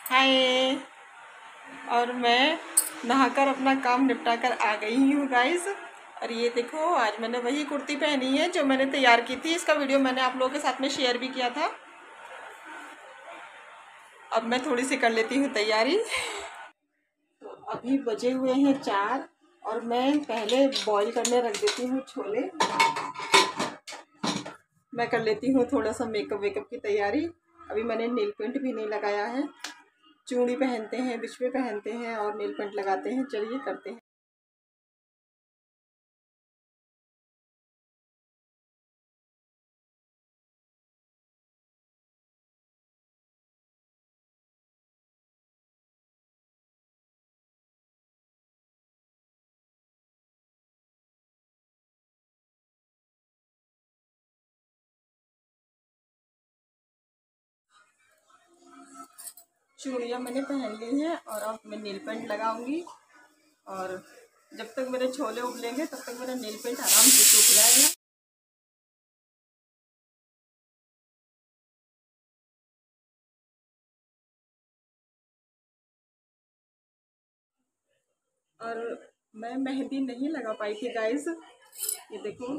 हाय। और मैं नहाकर अपना काम निपटा कर आ गई हूँ गाइस। और ये देखो, आज मैंने वही कुर्ती पहनी है जो मैंने तैयार की थी। इसका वीडियो मैंने आप लोगों के साथ में शेयर भी किया था। अब मैं थोड़ी सी कर लेती हूँ तैयारी। तो अभी बजे हुए हैं 4 और मैं पहले बॉईल करने रख देती हूँ छोले। मैं कर लेती हूँ थोड़ा सा मेकअप वेकअप की तैयारी। अभी मैंने नेल पेंट भी नहीं लगाया है। चूड़ी पहनते हैं, बिछुए पहनते हैं और नेल पेंट लगाते हैं। चलिए करते हैं। चूड़ियाँ मैंने पहन ली हैं और अब मैं नेल पेंट लगाऊंगी। और जब तक मेरे छोले उबलेंगे तब तक मेरा नेल पेंट आराम से सूख जाएगा। और मैं मेहंदी नहीं लगा पाई थी गाइस। ये देखो,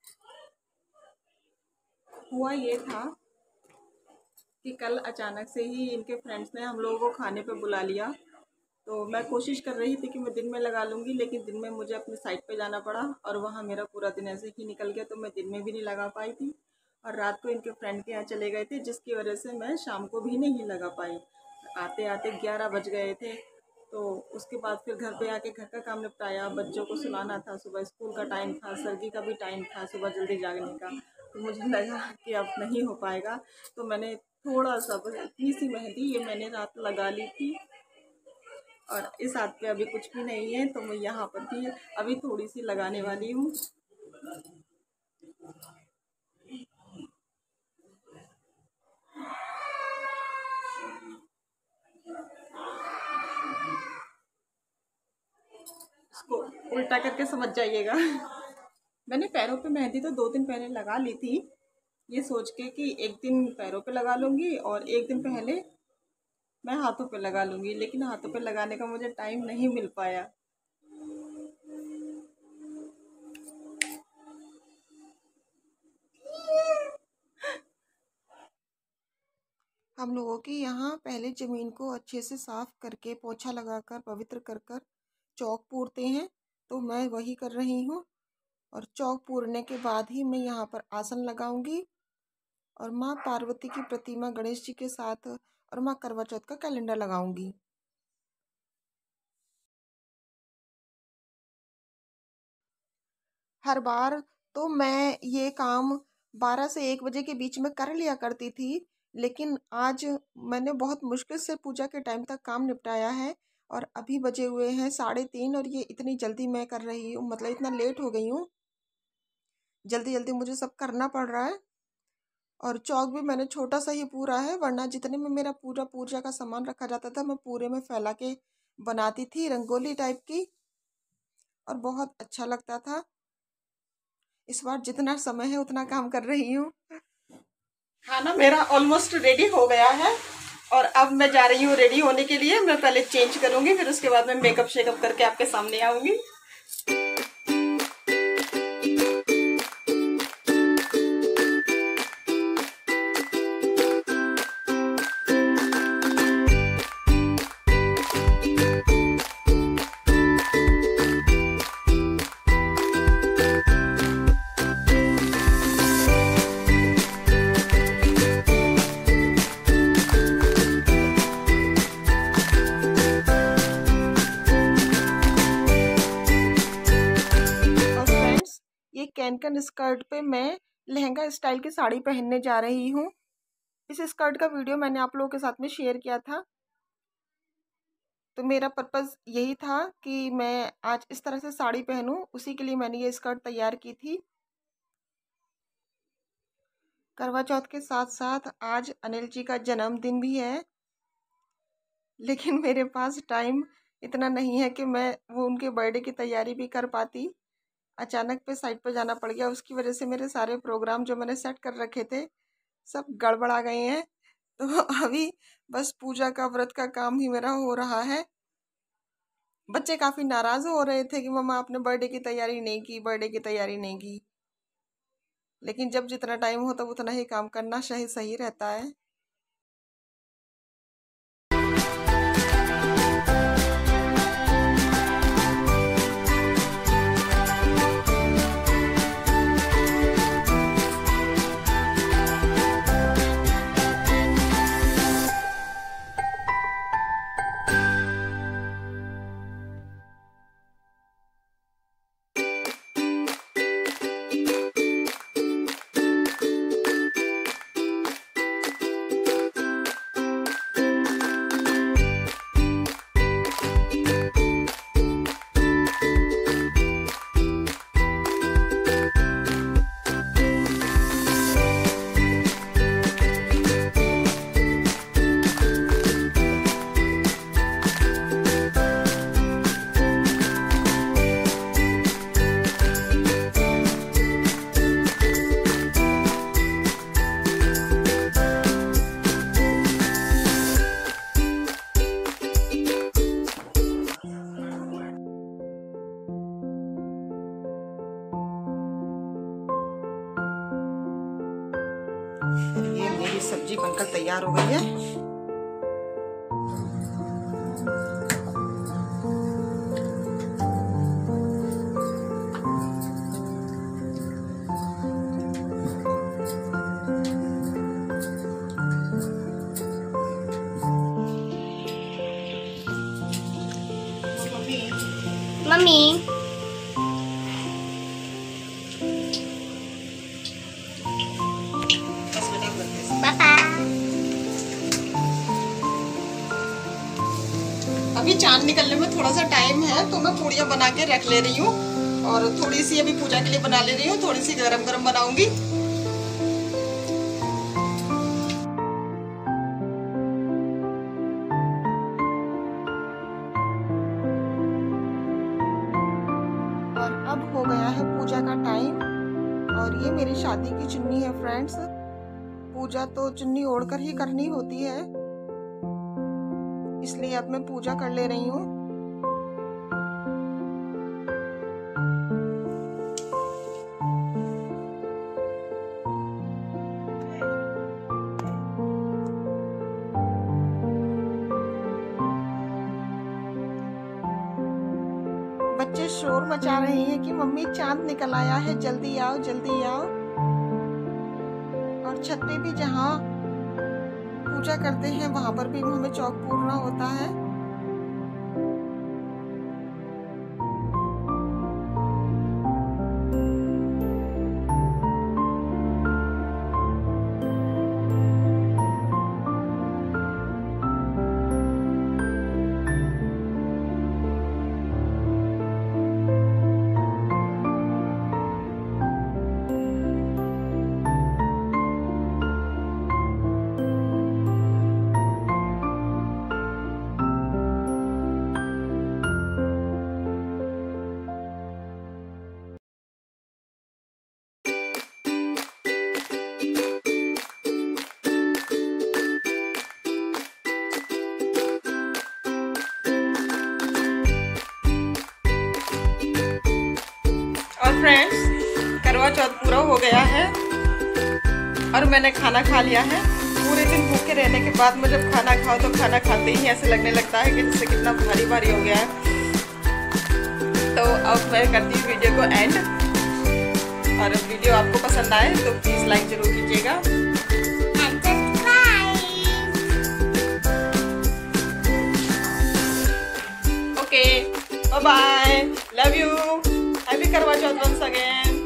हुआ ये था कि कल अचानक से ही इनके फ्रेंड्स ने हम लोगों को खाने पे बुला लिया। तो मैं कोशिश कर रही थी कि मैं दिन में लगा लूँगी, लेकिन दिन में मुझे अपनी साइट पे जाना पड़ा और वहाँ मेरा पूरा दिन ऐसे ही निकल गया। तो मैं दिन में भी नहीं लगा पाई थी और रात को इनके फ्रेंड के यहाँ चले गए थे, जिसकी वजह से मैं शाम को भी नहीं लगा पाई। आते आते 11 बज गए थे। तो उसके बाद फिर घर पे आके घर का काम निपटाया, बच्चों को सुलाना था, सुबह स्कूल का टाइम था, सर्दी का भी टाइम था, सुबह जल्दी जागने का। तो मुझे लगा कि अब नहीं हो पाएगा। तो मैंने थोड़ा सा, बस इतनी सी मेहंदी ये मैंने रात लगा ली थी। और इस हाथ पे अभी कुछ भी नहीं है, तो मैं यहाँ पर भी अभी थोड़ी सी लगाने वाली हूँ। इसको उल्टा करके समझ जाइएगा। मैंने पैरों पे मेहंदी तो 2 दिन पहले लगा ली थी, ये सोच के कि एक दिन पैरों पे लगा लूँगी और एक दिन पहले मैं हाथों पे लगा लूँगी, लेकिन हाथों पे लगाने का मुझे टाइम नहीं मिल पाया। हम लोगों के यहाँ पहले ज़मीन को अच्छे से साफ करके पोछा लगाकर पवित्र कर कर चौक पूरते हैं। तो मैं वही कर रही हूँ। और चौक पूरने के बाद ही मैं यहाँ पर आसन लगाऊंगी और माँ पार्वती की प्रतिमा गणेश जी के साथ और माँ करवा चौथ का कैलेंडर लगाऊंगी। हर बार तो मैं ये काम 12 से 1 बजे के बीच में कर लिया करती थी, लेकिन आज मैंने बहुत मुश्किल से पूजा के टाइम तक काम निपटाया है। और अभी बजे हुए हैं 3:30 और ये इतनी जल्दी मैं कर रही हूँ, मतलब इतना लेट हो गई हूँ। जल्दी जल्दी मुझे सब करना पड़ रहा है। और चौक भी मैंने छोटा सा ही पूरा है, वरना जितने में मेरा पूरा पूजा का सामान रखा जाता था मैं पूरे में फैला के बनाती थी, रंगोली टाइप की। और बहुत अच्छा लगता था। इस बार जितना समय है उतना काम कर रही हूँ। खाना मेरा ऑलमोस्ट रेडी हो गया है और अब मैं जा रही हूँ रेडी होने के लिए। मैं पहले चेंज करूंगी, फिर उसके बाद मैं मेकअप शेकअप करके आपके सामने आऊंगी। ये कैनकन स्कर्ट पे मैं लहंगा स्टाइल की साड़ी पहनने जा रही हूँ। इस स्कर्ट का वीडियो मैंने आप लोगों के साथ में शेयर किया था। तो मेरा पर्पज़ यही था कि मैं आज इस तरह से साड़ी पहनूं, उसी के लिए मैंने ये स्कर्ट तैयार की थी। करवा चौथ के साथ साथ आज अनिल जी का जन्मदिन भी है, लेकिन मेरे पास टाइम इतना नहीं है कि मैं वो उनके बर्थडे की तैयारी भी कर पाती। अचानक पे साइट पर जाना पड़ गया, उसकी वजह से मेरे सारे प्रोग्राम जो मैंने सेट कर रखे थे सब गड़बड़ा गए हैं। तो अभी बस पूजा का व्रत का काम ही मेरा हो रहा है। बच्चे काफ़ी नाराज़ हो रहे थे कि मम्मा आपने बर्थडे की तैयारी नहीं की, बर्थडे की तैयारी नहीं की। लेकिन जब जितना टाइम हो तब उतना ही काम करना सही सही रहता है। ये मेरी सब्जी बनकर तैयार हो गई है। मम्मी पापा अभी चांद निकलने में थोड़ा सा टाइम है तो मैं पूड़ियाँ बना के रख ले रही हूँ और थोड़ी सी अभी पूजा के लिए बना ले रही हूँ, थोड़ी सी गरम गरम बनाऊंगी। और अब हो गया है पूजा का टाइम और ये मेरी शादी की चुन्नी है फ्रेंड्स। पूजा तो चुन्नी ओढ़कर ही करनी होती है, इसलिए अब मैं पूजा कर ले रही हूँ। बच्चे शोर मचा रहे हैं कि मम्मी चांद निकल आया है, जल्दी आओ जल्दी आओ। और छत पे भी जहाँ पूजा करते हैं वहां पर भी हमें चौक पूरना होता है। और फ्रेंड्स करवा चौथ पूरा हो गया है और मैंने खाना खा लिया है। पूरे दिन भूखे रहने के बाद में जब खाना खाओ तो खाना खाते ही ऐसे लगने लगता है कि जिससे कितना भारी भारी हो गया है। तो अब मैं करती हूँ वीडियो को एंड, और वीडियो आपको पसंद आए तो प्लीज़ लाइक ज़रूर कीजिएगा। Okay, bye bye, love you, happy Karva Chauth once again।